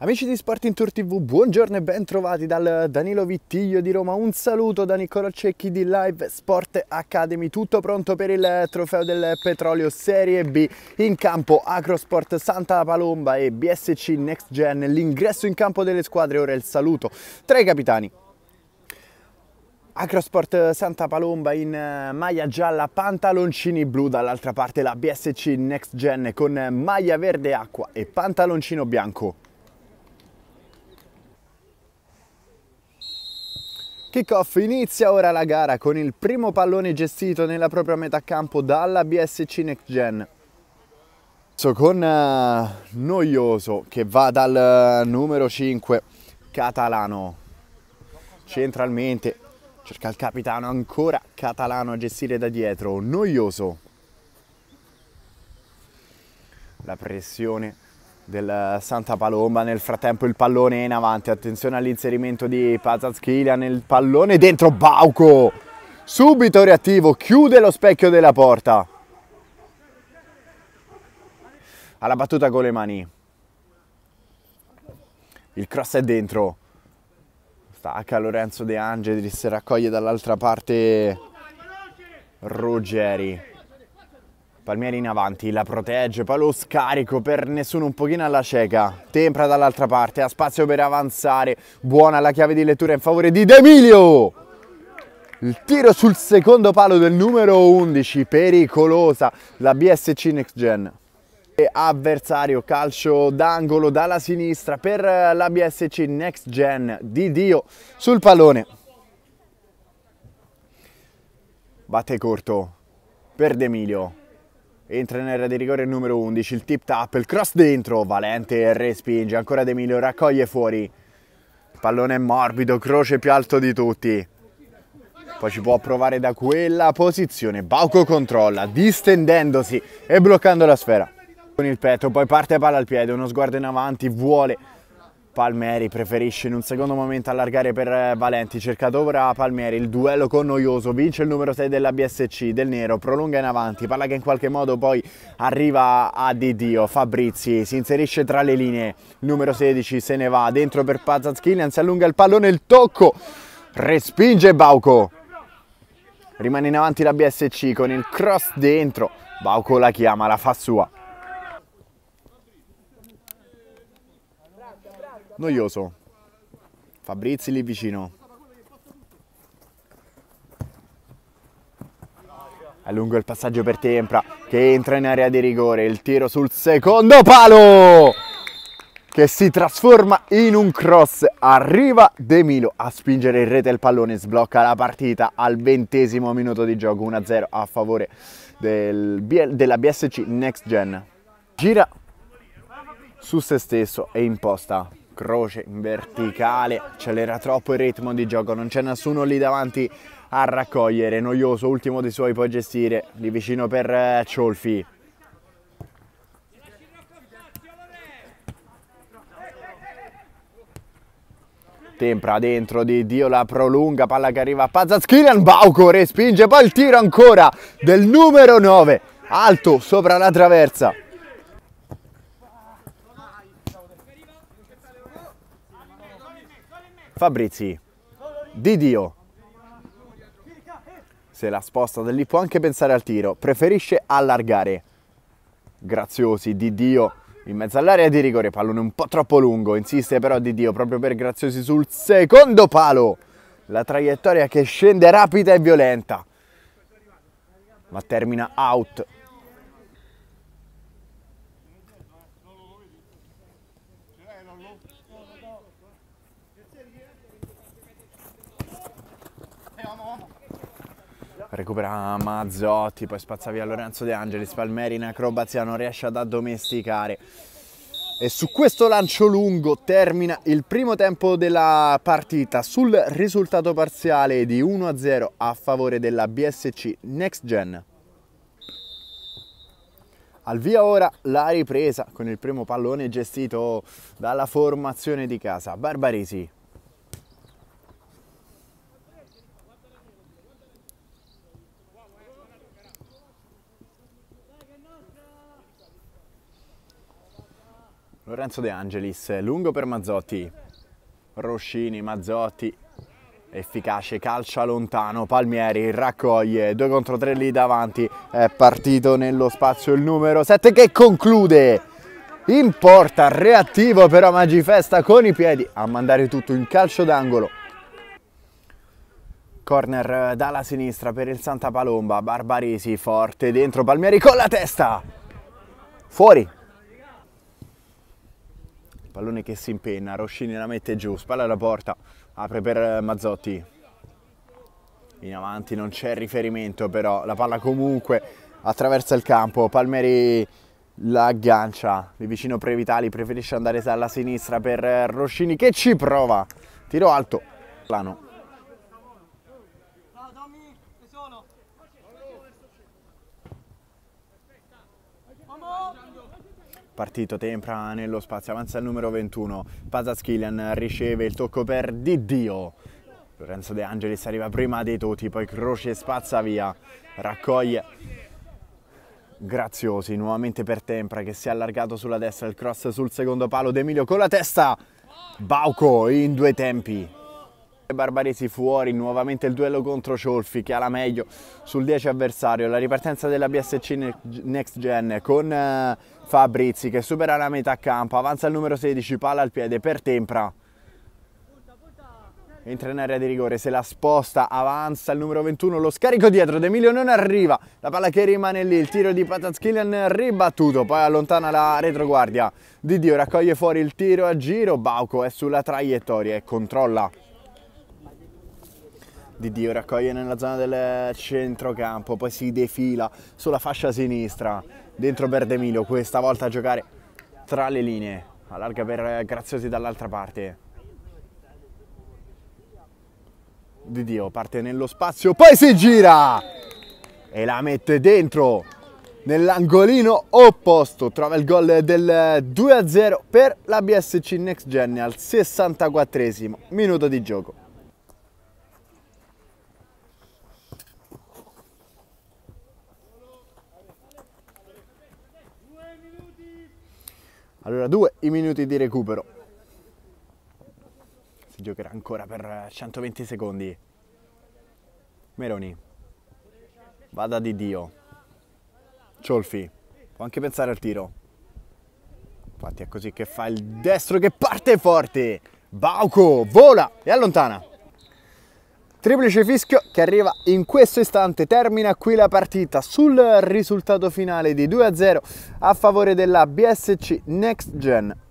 Amici di Sport in Tour TV, buongiorno e ben trovati dal Danilo Vittiglio di Roma. Un saluto da Niccolò Cecchi di Live Sport Academy. Tutto pronto per il trofeo del petrolio Serie B. In campo Acrosport Santa Palomba e BSC Next Gen. L'ingresso in campo delle squadre, ora il saluto tra i capitani. Acrosport Santa Palomba in maglia gialla, pantaloncini blu, dall'altra parte la BSC Next Gen con maglia verde acqua e pantaloncino bianco. Kick-off, inizia ora la gara con il primo pallone gestito nella propria metà campo dalla BSC Next Gen. Con Noioso che va dal numero 5, Catalano, centralmente, cerca il capitano, ancora Catalano a gestire da dietro, Noioso. La pressione del Santa Palomba, nel frattempo il pallone è in avanti, attenzione all'inserimento di Pazazkilian, nel pallone dentro, Bauco, subito reattivo, chiude lo specchio della porta, alla battuta con le mani, il cross è dentro, stacca Lorenzo De Angelis, raccoglie dall'altra parte Ruggeri. Palmieri in avanti, la protegge, poi lo scarico per nessuno, un pochino alla cieca. Tempra dall'altra parte, ha spazio per avanzare. Buona la chiave di lettura in favore di De Emilio. Il tiro sul secondo palo del numero 11, pericolosa la BSC Next Gen. E avversario, calcio d'angolo dalla sinistra per la BSC Next Gen. Di Dio sul pallone. Batte corto per De Emilio. Entra in area di rigore il numero 11, il tip tap, il cross dentro, Valente respinge, ancora De Emilio, raccoglie fuori. Il pallone è morbido, croce più alto di tutti. Poi ci può provare da quella posizione, Bauco controlla, distendendosi e bloccando la sfera. Con il petto, poi parte palla al piede, uno sguardo in avanti, vuole Palmieri, preferisce in un secondo momento allargare per Valenti, cerca ora Palmieri, il duello con Noioso, vince il numero 6 della BSC, Del Nero, prolunga in avanti, palla che in qualche modo poi arriva a Di Dio, Fabrizi si inserisce tra le linee, il numero 16 se ne va, dentro per Pazazkilian, si allunga il pallone, il tocco, respinge Bauco, rimane in avanti la BSC con il cross dentro, Bauco la chiama, la fa sua. Noioso, Fabrizi lì vicino, a lungo il passaggio per Tempra che entra in area di rigore, il tiro sul secondo palo che si trasforma in un cross, arriva De Emilio a spingere in rete il pallone, sblocca la partita al 20° minuto di gioco, 1-0 a favore della BSC Next Gen. Gira su se stesso e imposta. Croce in verticale, accelera troppo il ritmo di gioco, non c'è nessuno lì davanti a raccogliere. Noioso, ultimo dei suoi, può gestire, lì vicino per Ciolfi. Tempra dentro, Di Dio la prolunga, palla che arriva a Pazazkilian, Bauco respinge, poi il tiro ancora del numero 9, alto sopra la traversa. Fabrizi, Di Dio, se la sposta da lì, può anche pensare al tiro, preferisce allargare. Graziosi, Di Dio in mezzo all'area di rigore, pallone un po' troppo lungo, insiste però Di Dio proprio per Graziosi sul secondo palo. La traiettoria che scende rapida e violenta, ma termina out. Recupera Mazzotti, poi spazza via Lorenzo De Angelis, Palmieri in acrobazia non riesce ad addomesticare. E su questo lancio lungo termina il primo tempo della partita sul risultato parziale di 1-0 a favore della BSC Next Gen. Al via ora la ripresa con il primo pallone gestito dalla formazione di casa, Barbaresi. Lorenzo De Angelis, lungo per Mazzotti, Roscini, Mazzotti, efficace, calcia lontano, Palmieri raccoglie, 2 contro 3 lì davanti, è partito nello spazio il numero 7 che conclude in porta, reattivo però Magifesta con i piedi a mandare tutto in calcio d'angolo. Corner dalla sinistra per il Santa Palomba, Barbaresi forte dentro, Palmieri con la testa, fuori. Pallone che si impenna, Roscini la mette giù, spalla alla porta, apre per Mazzotti. In avanti non c'è riferimento però, la palla comunque attraversa il campo, Palmieri la aggancia, di vicino Previtali preferisce andare dalla sinistra per Roscini che ci prova, tiro alto, plano. Partito Tempra nello spazio, avanza il numero 21, Pazaskilian riceve il tocco per Diddio, Lorenzo De Angelis arriva prima dei tutti, poi Croce spazza via, raccoglie Graziosi, nuovamente per Tempra che si è allargato sulla destra, il cross sul secondo palo, De Emilio con la testa, Bauco in 2 tempi. Barbaresi fuori, nuovamente il duello contro Ciolfi che ha la meglio sul 10 avversario, la ripartenza della BSC Next Gen con Fabrizi che supera la metà campo, avanza il numero 16, palla al piede per Tempra, entra in area di rigore, se la sposta, avanza il numero 21, lo scarico dietro, De Emilio non arriva, la palla che rimane lì, il tiro di Pazaskilian ribattuto, poi allontana la retroguardia, Diddio raccoglie fuori il tiro a giro, Bauco è sulla traiettoria e controlla. Diddio raccoglie nella zona del centrocampo, poi si defila sulla fascia sinistra, dentro per De Emilio, questa volta a giocare tra le linee, allarga per Graziosi dall'altra parte. Diddio parte nello spazio, poi si gira e la mette dentro nell'angolino opposto, trova il gol del 2-0 per la BSC Next Gen al 64esimo minuto di gioco. Allora 2 i minuti di recupero, si giocherà ancora per 120 secondi, Meroni, va da Diddio, Ciolfi, può anche pensare al tiro, infatti è così che fa il destro che parte forte, Bauco vola e allontana. Triplice fischio che arriva in questo istante, termina qui la partita sul risultato finale di 2-0 a favore della BSC Next Gen.